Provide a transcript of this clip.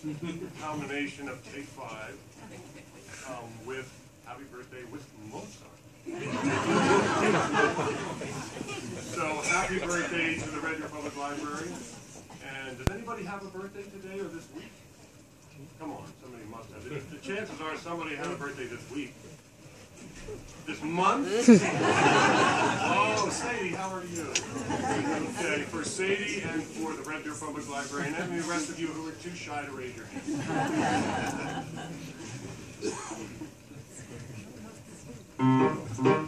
combination of Take 5 with Happy Birthday with Mozart. So happy birthday to the Red Deer Public Library. And does anybody have a birthday today or this week? Come on, somebody must have. The chances are somebody had a birthday this week. This month? Oh, Sadie, how are you? Okay, for Sadie and for the Red Deer Public Library, and then the rest of you who are too shy to raise your hand.